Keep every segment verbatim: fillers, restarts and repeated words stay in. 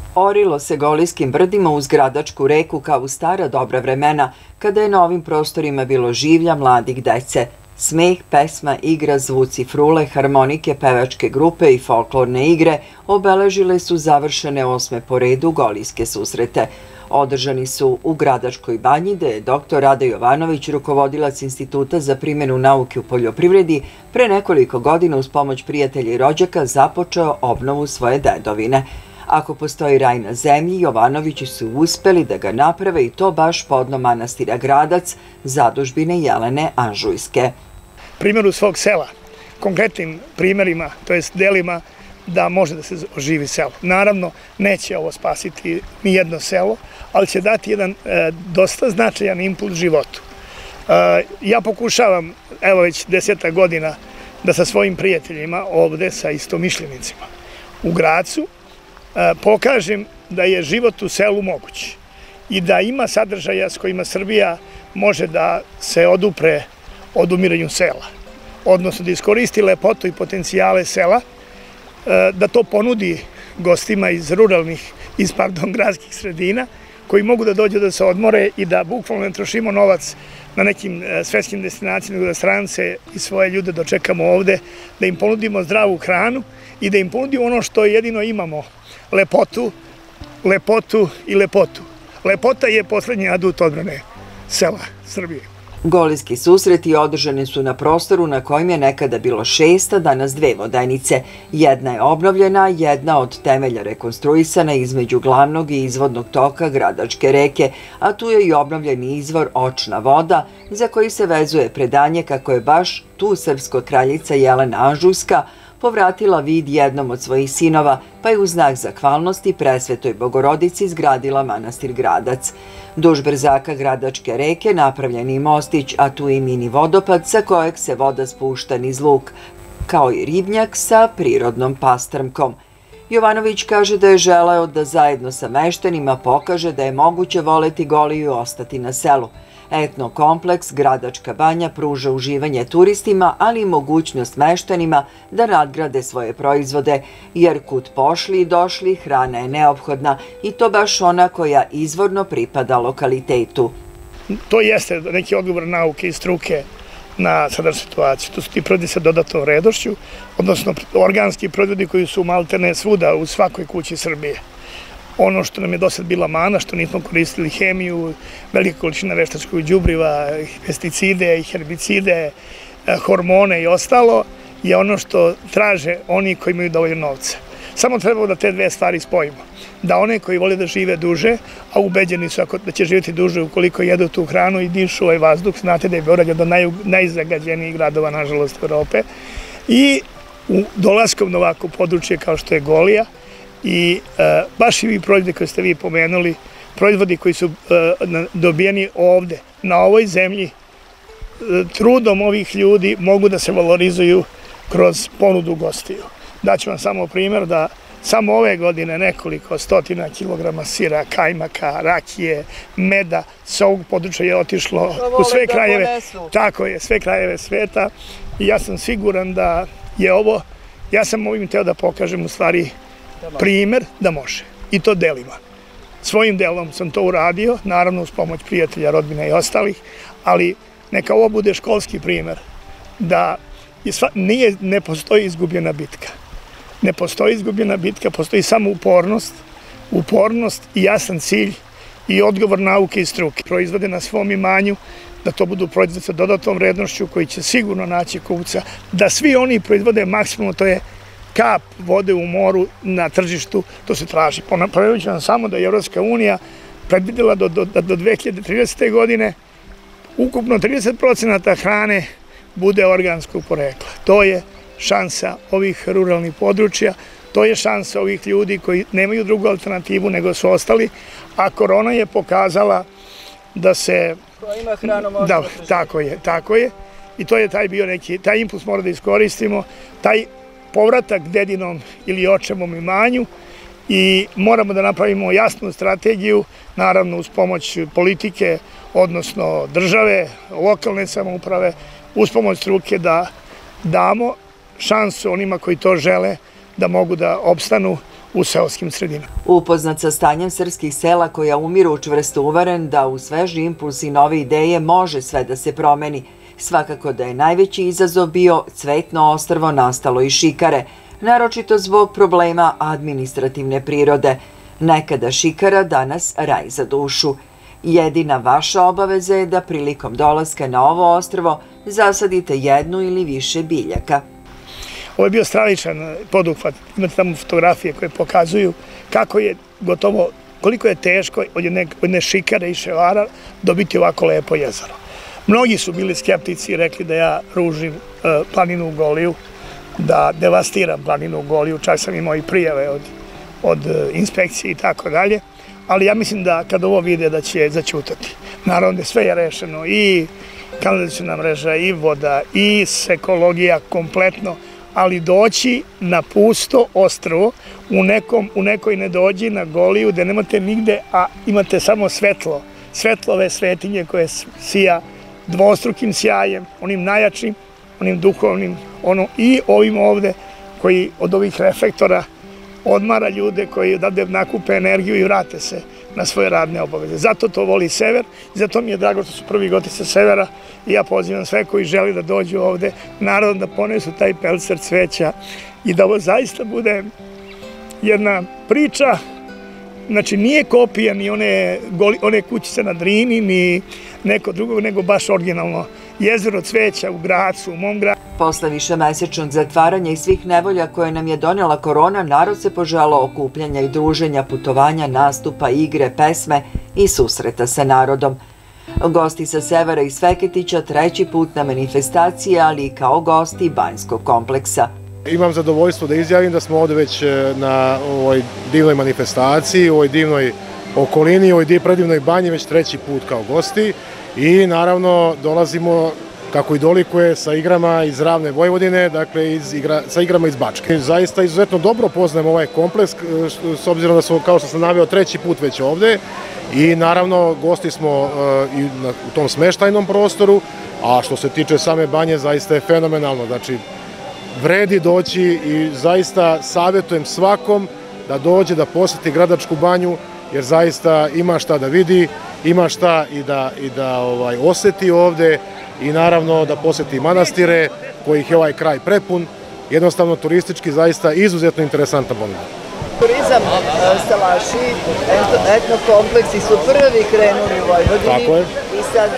Orilo se Golijskim brdima uz Gradačku reku kao u stara dobra vremena, kada je na ovim prostorima bilo življa mladih dece. Smeh, pesma, igra, zvuci frule, harmonike, pevačke grupe i folklorne igre obeležile su završene osme po redu Golijske susrete. Održani su u Gradačkoj banji, gde je doktor Rada Jovanović, rukovodilac Instituta za primjenu nauke u poljoprivredi, pre nekoliko godina uz pomoć prijatelja i rođaka započeo obnovu svoje dedovine. Ako postoji raj na zemlji, Jovanovići su uspeli da ga naprave i to baš podno manastira Gradac, zadužbine Jelene Anžujske. Primjeru svog sela, konkretnim primjerima, to jest delima, da može da se oživi selo. Naravno, neće ovo spasiti ni jedno selo, ali će dati jedan e, dosta značajan impuls životu. E, ja pokušavam, evo već deseta godina, da sa svojim prijateljima ovde, sa istomišljenicima u Gracu, e, pokažem da je život u selu moguć i da ima sadržaja s kojima Srbija može da se odupre od umiranju sela, odnosno da iskoristi lepotu i potencijale sela, da to ponudi gostima iz ruralnih, iz pardon, gradskih sredina, koji mogu da dođu da se odmore i da bukvalno ne trošimo novac na nekim svetskim destinacijama, nego da strance i svoje ljude dočekamo ovde, da im ponudimo zdravu hranu i da im ponudimo ono što jedino imamo, lepotu, lepotu i lepotu. Lepota je poslednji adut odbrane sela Srbije. Golijski susreti održani su na prostoru na kojem je nekada bilo šest, a danas dve vodenice. Jedna je obnovljena, jedna od temelja rekonstruisana između glavnog i izvodnog toka Gradačke reke, a tu je i obnovljeni izvor Očna voda, za koji se vezuje predanje kako je baš tu srpska kraljica Jelena Anžujska povratila vid jednom od svojih sinova, pa je u znak zahvalnosti Presvetoj Bogorodici izgradila manastir Gradac. Duž brzaka Gradačke reke napravljen je mostić, a tu i mini vodopad sa kojeg se voda spušta niz luk, kao i ribnjak sa prirodnom pastrmkom. Jovanović kaže da je želeo da zajedno sa meštanima pokaže da je moguće voleti Goliju i ostati na selu. Etno kompleks Gradačka banja pruža uživanje turistima, ali i mogućnost meštanima da nadgrade svoje proizvode, jer kud pošli i došli hrana je neophodna i to baš ona koja izvorno pripada lokalitetu. To jeste neki odgovor nauke i struke na sadašnju situaciju. To su ti proizvodi sa dodatnom vrednošću, odnosno organski proizvodi koji su maltene svuda u svakoj kući Srbije. Ono što nam je do sad bila mana, što nismo koristili hemiju, velika količina veštačkog đubriva, pesticide i herbicide, hormone i ostalo, je ono što traže oni koji imaju dovoljno novca. Samo treba da te dve stvari spojimo. Da one koji vole da žive duže, a ubeđeni su da će živjeti duže ukoliko jedu tu hranu i dišu ovaj vazduh, znate da je Beograd jedan od najzagađenijih gradova, nažalost, Evrope, i dolaskom na ovako područje kao što je Golija, i baš i vi proizvodi koje ste vi pomenuli, proizvodi koji su dobijeni ovde, na ovoj zemlji, trudom ovih ljudi mogu da se valorizuju kroz ponudu gostiju. Daću vam samo primjer da samo ove godine nekoliko stotina kilograma sira, kajmaka, rakije, meda sa ovog područja je otišlo u sve krajeve, tako je, sve krajeve sveta, i ja sam siguran da je ovo, ja sam ovim teo da pokažem u stvari primer da može, i to delima. Svojim delom sam to uradio, naravno uz pomoć prijatelja, rodbina i ostalih, ali neka ovo bude školski primer, da nije, ne postoji izgubljena bitka. Ne postoji izgubljena bitka, postoji samo upornost, upornost i jasan cilj i odgovor nauke i struke. Proizvode na svom imanju, da to budu proizvode sa dodatnom vrednošću koji će sigurno naći kupca, da svi oni proizvode maksimalno, to je kap vode u moru na tržištu, to se traži. Ponovit ću vam samo da je Evropska unija predvidela do dve hiljade tridesete. godine ukupno trideset procenata hrane bude organskog porekla. To je šansa ovih ruralnih područja, to je šansa ovih ljudi koji nemaju drugu alternativu nego su ostali, a korona je pokazala da se... Ko ima hranu može da preživi. Tako je, tako je. I to je taj bio neki, taj impuls mora da iskoristimo, taj povratak dedinom ili očevom imanju, i moramo da napravimo jasnu strategiju, naravno uz pomoć politike, odnosno države, lokalne samouprave, uz pomoć struke, da damo šansu onima koji to žele da mogu da opstanu u seoskim sredinama. Upoznat sa stanjem srpskih sela koja umiru, čvrsto uveren da u sveži impuls i nove ideje može sve da se promeni. Svakako da je najveći izazov bio Cvetno ostrvo nastalo iz šikare, naročito zbog problema administrativne prirode. Nekada šikara, danas raj za dušu. Jedina vaša obaveza je da prilikom dolaska na ovo ostrvo zasadite jednu ili više biljaka. Ovo je bio stravičan poduhvat. Imate tamo fotografije koje pokazuju kako je gotovo, koliko je teško od jedne šikare i ševara dobiti ovako lepo jezero. Mnogi su bili skeptici i rekli da ja ružim planinu u Goliju, da devastiram planinu u Goliju, čak sam imao i prijave od, od inspekcije i tako dalje, ali ja mislim da kad ovo vide da će začutati. Naravno da sve je rešeno, i kanalizaciona mreža, i voda, i ekologija kompletno, ali doći na pusto ostrvo, u, nekom, u nekoj ne dođi na Goliju gde nemate nigde, a imate samo svetlo, svetlove svetinje koje sija dvostrukim sjajem, onim najjačim, onim duhovnim, ono, i ovim ovde koji od ovih reflektora odmara ljude koji odavde nakupe energiju i vrate se na svoje radne obaveze. Zato to voli sever i zato mi je drago što su prvi gosti sa severa i ja pozivam sve koji želi da dođu ovde, naravno da ponesu taj pelcer cveća i da ovo zaista bude jedna priča. Znači, nije kopija ni one, one kućice na Drini, ni neko drugog, nego baš originalno jezero cveća u Gracu, u mom gradu. Posle višemesečnog zatvaranja i svih nevolja koje nam je donela korona, narod se poželao okupljanja i druženja, putovanja, nastupa, igre, pesme i susreta sa narodom. Gosti sa severa iz Feketića treći put na manifestacije, ali i kao gosti Banjskog kompleksa. Imam zadovoljstvo da izjavim da smo ovde već na ovoj divnoj manifestaciji, u ovoj divnoj okolini, u ovoj predivnoj banji već treći put kao gosti i naravno dolazimo, kako i dolikuje, sa igrama iz ravne Vojvodine, dakle iz igra, sa igrama iz Bačke. Zaista izuzetno dobro poznajem ovaj kompleks, s obzirom da smo, kao što sam naveo, treći put već ovde i naravno gosti smo uh, i na, u tom smeštajnom prostoru, a što se tiče same banje zaista je fenomenalno, znači vredi doći i zaista savjetujem svakom da dođe da poseti Gradačku banju, jer zaista ima šta da vidi, ima šta i da, i da ovaj, oseti ovde i naravno da poseti manastire kojih je ovaj kraj prepun. Jednostavno turistički zaista izuzetno interesantan ponuda. Turizam, salaši, etnokompleksi su prvi krenuli u Vojvodini. Tako je. I sad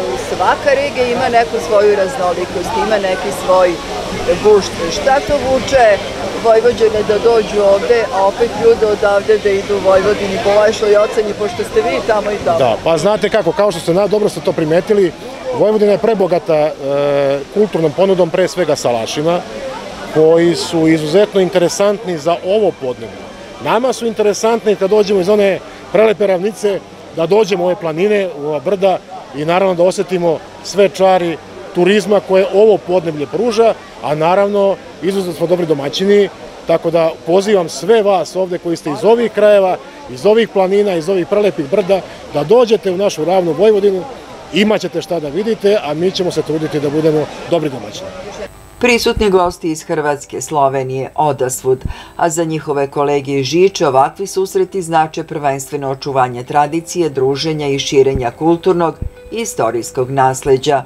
svaka regija ima neku svoju raznolikost, ima neki svoj gušt. Šta to vuče Vojvođane da dođu ovde, a opet ljude odavde da idu u Vojvodini po vašoj oceni, pošto ste vi tamo i tamo? Da, pa znate kako, kao što ste dobro ste to primetili, Vojvodina je prebogata e, kulturnom ponudom, pre svega salašima, koji su izuzetno interesantni za ovo podneblje. Nama su interesantni kad dođemo iz one prelepe ravnice, da dođemo u ove planine, u ova brda i naravno da osetimo sve čari turizma koje ovo podneblje pruža, a naravno izuzetno smo dobri domaćini, tako da pozivam sve vas ovde koji ste iz ovih krajeva, iz ovih planina, iz ovih prelepih brda, da dođete u našu ravnu Vojvodinu, imaćete šta da vidite, a mi ćemo se truditi da budemo dobri domaćini. Prisutni gosti iz Hrvatske, Slovenije, odasvud, a za njihove kolege iz Žiče ovakvi susreti znače prvenstveno očuvanje tradicije, druženja i širenja kulturnog i istorijskog nasleđa.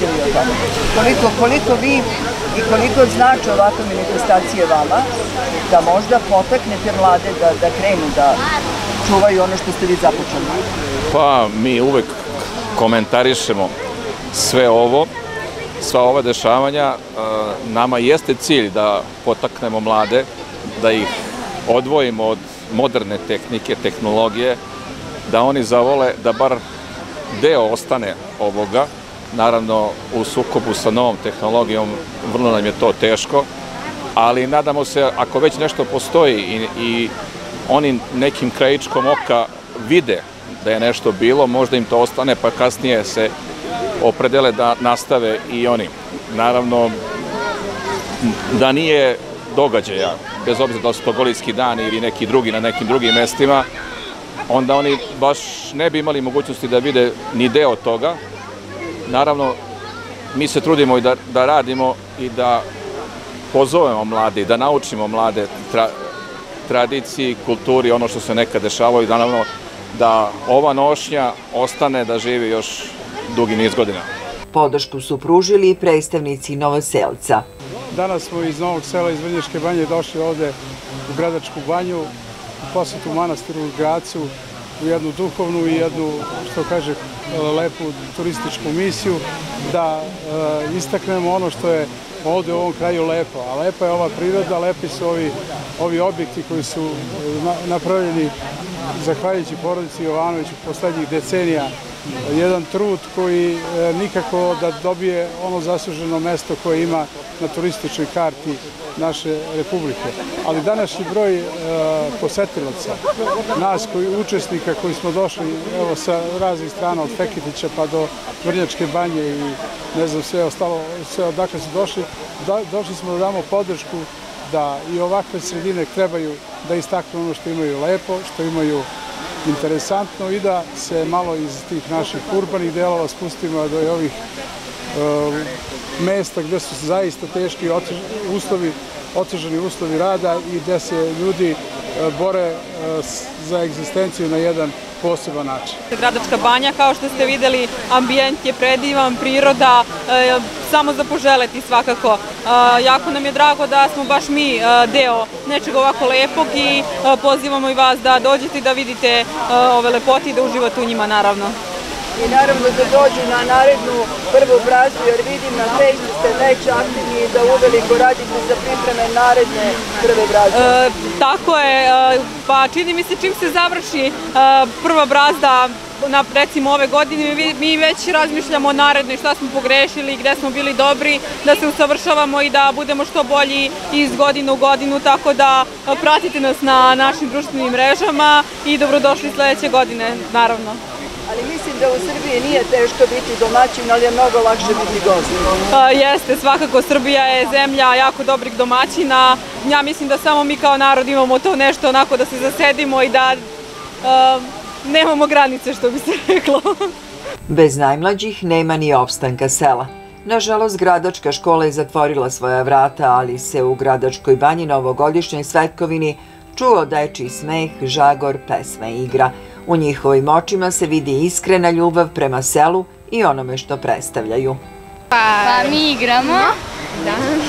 Koliko, koliko vi i koliko znači ovakve manifestacije vama da možda potaknete mlade da, da krenu, da čuvaju ono što ste vi započeli? Pa mi uvek komentarišemo sve ovo, sva ova dešavanja. Nama jeste cilj da potaknemo mlade, da ih odvojimo od moderne tehnike, tehnologije, da oni zavole da bar deo ostane ovoga. Naravno, u sukobu sa novom tehnologijom vrlo nam je to teško, ali nadamo se, ako već nešto postoji i, i oni nekim krajičkom oka vide da je nešto bilo, možda im to ostane, pa kasnije se opredele da nastave i oni. Naravno, da nije događaja, bez obzira da su to Golijski dani ili neki drugi na nekim drugim mestima, onda oni baš ne bi imali mogućnosti da vide ni deo toga. Naravno, mi se trudimo i da, da radimo i da pozovemo mlade, da naučimo mlade tra, tradiciji, kulturi, ono što se nekad dešavalo i naravno da ova nošnja ostane da živi još dugi niz godina. Podršku su pružili i predstavnici Novoselca. Danas smo iz Novog Sela, iz Vrnjačke banje, došli ovde u Gradačku banju, u posetu manastiru u Gracu, u jednu duhovnu i jednu, što kaže, lepu turističku misiju, da istaknemo ono što je ovde u ovom kraju lepo. A lepa je ova priroda, lepi su ovi, ovi objekti koji su napravljeni zahvaljujući porodici Jovanović u poslednjih decenija. Jedan trud koji nikako da dobije ono zasluženo mesto koje ima na turističkoj karti naše republike. Ali današnji broj posetilaca, nas koji učesnika koji smo došli evo sa raznih strana od Feketića pa do Vrnjačke banje i ne znam sve ostalo, sve odakle su došli, došli smo da damo podršku da i ovakve sredine trebaju da istaknu ono što imaju lepo, što imaju interesantno i da se malo iz tih naših urbanih delova spustimo do ovih mesta gde su zaista teški uslovi, otežani uslovi rada i gde se ljudi bore za egzistenciju na jedan poseban način. Gradačka banja, kao što ste videli, ambijent je predivan, priroda, samo za poželeti svakako. Jako nam je drago da smo baš mi deo nečeg ovako lepog i pozivamo i vas da dođete i da vidite ove lepote i da uživate u njima, naravno. I naravno da dođu na narednu prvu brazdu, jer vidim na Fejsu ste već aktivni da uveliko radite za pripreme naredne prve brazde. E, tako je, pa čini mi se čim se završi prva brazda, na, recimo ove godine, mi, mi već razmišljamo o narednoj, šta smo pogrešili, gde smo bili dobri, da se usavršavamo i da budemo što bolji iz godine u godinu, tako da pratite nas na našim društvenim mrežama i dobrodošli sledeće godine, naravno. Ali mislim da u Srbiji nije teško biti domaćin, ali je mnogo lakše biti gost. Jeste, svakako Srbija je zemlja jako dobrih domaćina. Ja mislim da samo mi kao narod imamo to nešto onako da se zasedimo i da uh, nemamo granice, što bi se reklo. Bez najmlađih nema ni opstanka sela. Nažalost, Gradačka škola je zatvorila svoja vrata, ali se u Gradačkoj banji na ovogodišnjoj svetkovini čuo dečiji smeh, žagor, pesma i igra. U njihovim očima se vidi iskrena ljubav prema selu i onome što predstavljaju. Pa mi igramo. Da.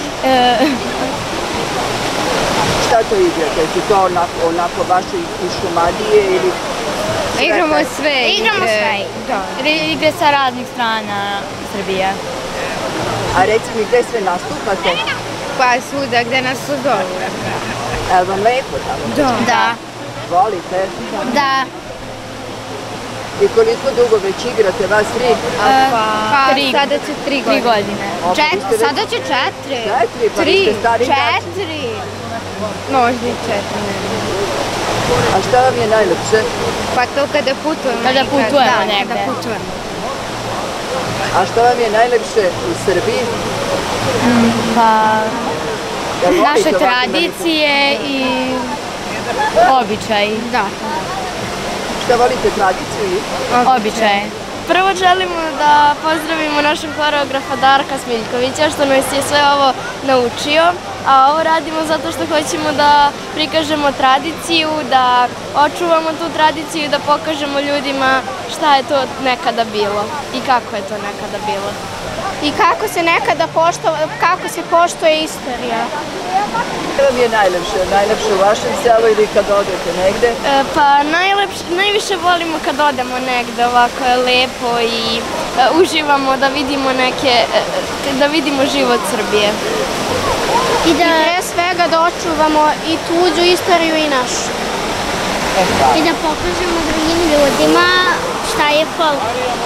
Šta to igrate? Su to onako vaše iz Šumadije ili... Igramo sve. Igramo sve. Igre sa raznih strana Srbije. A reci mi gde sve nastupate? Pa svuda gde nas su zovu. Je li vam lepo tamo? Da. Volite? Da. I koliko dugo već igrate, vas tri? Pa sada će tri godine. Sada će četiri. Četiri? Pa vi ste stari način. Četiri. Možda i četiri. A šta vam je najlepše? Pa to kada putujemo. Kada putujemo negde. A šta vam je najlepše u Srbiji? Pa naše tradicije i običaji. Da. Šta volite, tradiciju i? Običaje. Prvo želimo da pozdravimo našeg koreografa Darka Smiljkovića što nas je sve ovo naučio, a ovo radimo zato što hoćemo da prikažemo tradiciju, da očuvamo tu tradiciju i da pokažemo ljudima šta je to nekada bilo i kako je to nekada bilo. I kako se nekada poštuje, kako se poštuje istorija. Šta vam je najlepše? Najlepše u vašem selu ili kad odete negde? E, pa najlepše, najviše volimo kad odemo negde, ovako je lepo i e, uživamo da vidimo neke, e, da vidimo život Srbije. I da pre svega da očuvamo i tuđu istoriju i našu. I da pokažemo drugim ljudima šta je folk.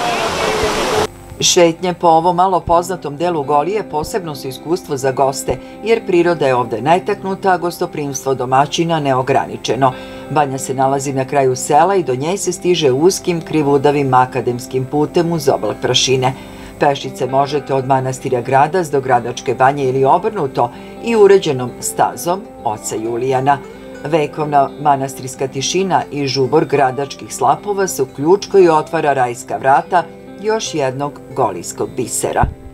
Šetnje po ovom malo poznatom delu Golije posebno su iskustvo za goste, jer priroda je ovde najtaknuta, a gostoprimstvo domaćina neograničeno. Banja se nalazi na kraju sela i do nje se stiže uskim, krivudavim makademskim putem uz oblak prašine. Pešice možete od manastira Gradac do Gradačke banje ili obrnuto i uređenom stazom oca Julijana. Vekovna manastirska tišina i žubor gradačkih slapova su ključ koji otvara rajska vrata još jednog golijskog bisera.